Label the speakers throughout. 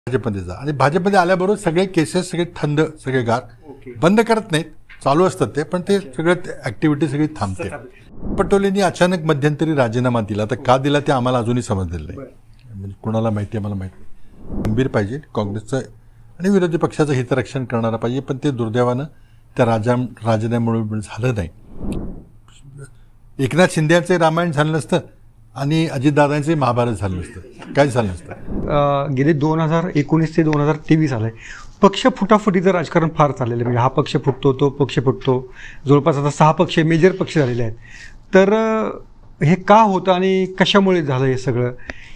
Speaker 1: भाजपमध्ये जा आणि भाजपमध्ये आल्याबरोबर सगळे केसेस सगळे थंड सगळे गार बंद करत नाहीत, चालू असतात ते, पण ते सगळं ऍक्टिव्हिटी सगळी थांबते. पटोलेंनी अचानक मध्यंतरी राजीनामा दिला, तर का दिला ते आम्हाला अजूनही समजलेलं नाही. म्हणजे कुणाला माहिती आहे मला माहिती नाही. गंभीर पाहिजे काँग्रेसचं आणि विरोधी पक्षाचं हितरक्षण करणारा पाहिजे, पण ते दुर्दैवानं त्या राजीनाम्यामुळे झालं नाही. एकनाथ शिंदेचं रामायण झालं नसतं आणि अजितदादांचे महाभारत झालं नसतं, काय झालं नसतं.
Speaker 2: गेले 2019 ते 2023 आलंय पक्ष फुटाफुटीचं राजकारण फार चाललेलं आहे. म्हणजे हा पक्ष फुटतो, तो पक्ष फुटतो, जवळपास आता 6 पक्ष मेजर पक्ष झालेले आहेत. तर हे का होतं आणि कशामुळे झालं हे सगळं,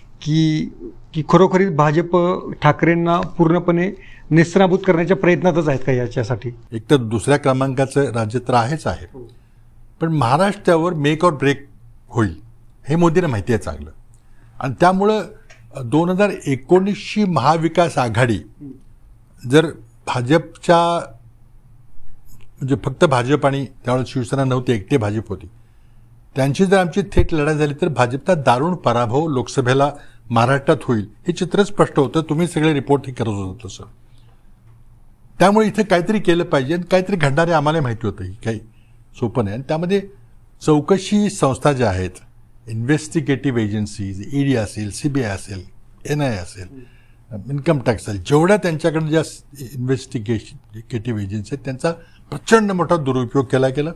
Speaker 2: की खरोखरीच भाजप ठाकरेंना पूर्णपणे नेस्तनाबूत करण्याच्या प्रयत्नातच आहेत का याच्यासाठी?
Speaker 1: एक तर दुसऱ्या क्रमांकाचं राज्य तर आहेच आहे, पण महाराष्ट्रावर मेक और ब्रेक होईल हे मोदींना माहिती आहे चांगलं. आणि त्यामुळं 2019ची महाविकास आघाडी जर भाजपच्या म्हणजे फक्त भाजप आणि त्यावेळेस शिवसेना नव्हती, एकटे भाजप होती, त्यांची जर आमची थेट लढाई झाली तर भाजपचा दारुण पराभव लोकसभेला महाराष्ट्रात होईल हे चित्र स्पष्ट होतं. तुम्ही सगळे रिपोर्टही करत होता तसं. त्यामुळे इथे काहीतरी केलं पाहिजे आणि काहीतरी घडणारे आम्हाला माहिती होतं, ही काही सोपं नाही. आणि त्यामध्ये चौकशी संस्था ज्या आहेत, इन्व्हेस्टिगेटिव्ह एजन्सीज, ईडी असेल, सीबीआय असेल, NIA असेल, इन्कम टॅक्स असेल, जेवढ्या त्यांच्याकडे ज्या इन्व्हेस्टिगेटिव्ह एजन्सी आहेत त्यांचा प्रचंड मोठा दुरुपयोग केला गेला.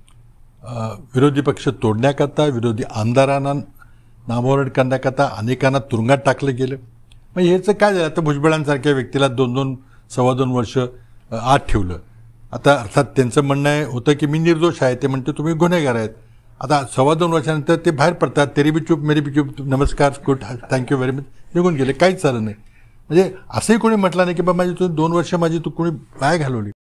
Speaker 1: विरोधी पक्ष तोडण्याकरता, विरोधी आमदारांना नामोहरड करण्याकरता अनेकांना तुरुंगात टाकलं गेलं. मग ह्याचं काय झालं, आता भुजबळांसारख्या व्यक्तीला 2-2, 2.25 वर्ष आत ठेवलं. आता अर्थात त्यांचं म्हणणं होतं की मी निर्दोष आहे, ते म्हणते तुम्ही गुन्हेगार आहेत. आता 2.25 वर्षानंतर ते बाहेर पडतात, तेरी बी चूप मेरी बी चूप, नमस्कार, गुड, थँक्यू व्हेरी मच, निघून गेले, काहीच झालं नाही. म्हणजे असंही कोणी म्हटलं नाही की बाबा माझी 2 वर्ष माझी तू कोणी वाया घालवली.